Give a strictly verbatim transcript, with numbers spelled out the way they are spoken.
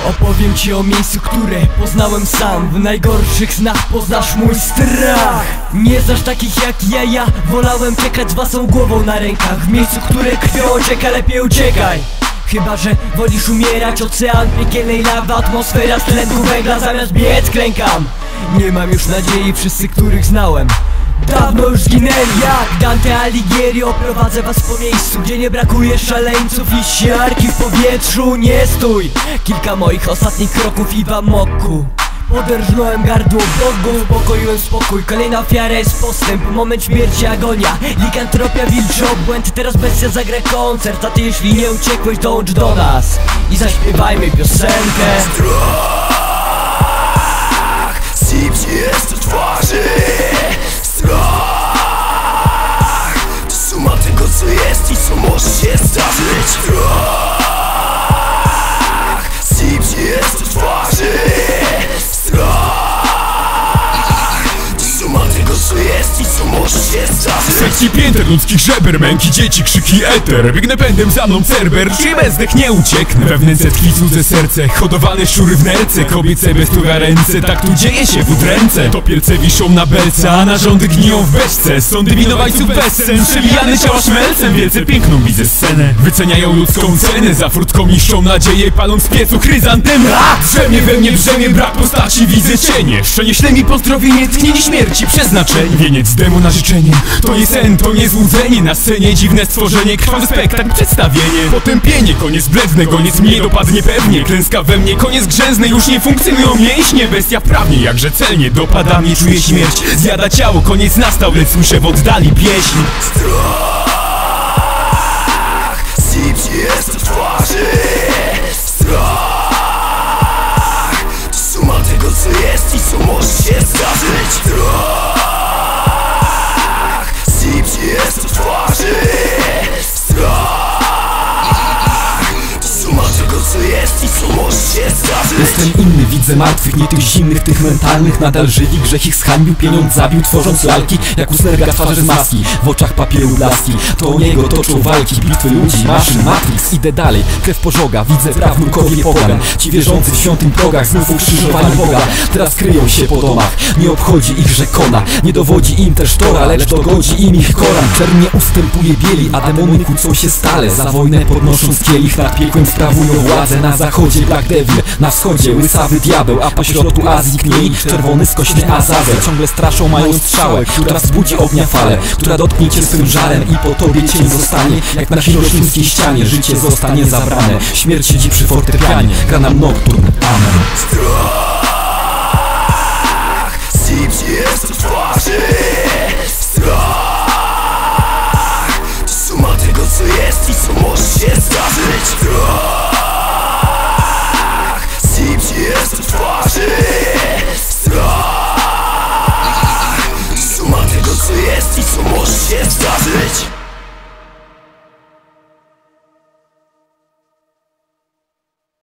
Opowiem ci o miejscu, które poznałem sam. W najgorszych snach poznasz mój strach. Nie znasz takich jak ja, ja wolałem czekać z własną głową na rękach. W miejscu, które krwią ocieka, lepiej uciekaj. Chyba że wolisz umierać, ocean piekielnej lawy, atmosfera z tlenku węgla, zamiast biec klękam. Nie mam już nadziei, wszyscy których znałem dawno już zginęli. Jak Dante Alighieri oprowadzę was po miejscu, gdzie nie brakuje szaleńców i siarki w powietrzu. Nie stój! Kilka moich ostatnich kroków i w amoku poderżnąłem gardło Bogu, pokoiłem spokój. Kolejna ofiara jest postęp, moment śmierci, agonia, likantropia, wilczy obłęd. Teraz bestia zagra koncert, a ty jeśli nie uciekłeś, dołącz do nas i zaśpiewajmy piosenkę. Strach, sypie jest do twarzy. Strach, to suma tego co jest i co może się zdarzyć. Strach, sypie jest do twarzy. Co jest i co może się zdarzyć. Sekcji pięter ludzkich żeber, męki dzieci, krzyki eter. Biegnę pędem za mną cerber, czy bezdech nie ucieknę. We wnęce tkwi cudze serce, hodowane szczury w nerce. Kobiece bez tuga ręce, tak tu dzieje się w udręce. Topielce wiszą na belce, a narządy gniją w beczce. Sądy winowajców bez sen, przewijane ciała szmelcem. Wielce piękną widzę scenę, wyceniają ludzką cenę. Za furtką niszczą nadzieję, palą z piecu chryzantemy. Drzemie we mnie, brzemie brak postaci, widzę cienie. Przenieśle mi pozdrowienie, tchnienie śmierci, przeznaczenie. Wieniec demu na życzenie, to nie sen, to nie złudzenie. Na scenie dziwne stworzenie, krwawy spektakl, przedstawienie. Potępienie, koniec bledny, koniec mnie dopadnie pewnie. Klęska we mnie, koniec grzęzny, już nie funkcjonują mięśnie. Bestia prawnie, jakże celnie dopada mnie, czuję śmierć. Zjada ciało, koniec nastał, lecz słyszę w oddali pieśń. Strach, sypie jest do twarzy. Strach, to suma tego co jest i co może się zdarzyć. Strach, jest do twarzy. Strach, to suma tego co jest i co może się zdarzyć. Jestem inny, widzę martwych, nie tych zimnych, tych mentalnych. Nadal żywi, grzech ich zhańbił, pieniądz zabił, tworząc lalki jak u Snerga twarze z maski. W oczach papieru blaski, to o niego toczą walki. Bitwy ludzi, maszyn, Matrix. Idę dalej, krew pożoga, widzę prawnukowie pogan. Ci wierzący w świątym progach znów ukrzyżowali Boga. Teraz kryją się po domach, nie obchodzi ich rzekona. Nie dowodzi im też Tora, lecz dogodzi im ich Koran. Czerń nie ustępuje bieli, a demony kłócą się stale. Za wojnę podnosząc kielich, nad piekłem sprawują władzę. Na zachodzie Black Devil, na wschodzie łysawy diabeł, a po środku Azji kniej czerwony skośny Azazel. Ciągle straszą, mają strzałę, która wzbudzi ognia falę, która dotknie cię swym żarem i po tobie cień zostanie. Jak na hiroszymskiej ścianie życie zostanie zabrane. Śmierć siedzi przy fortepianie, gra nam nocturn. Amen. Strach, sypie jest do twarzy.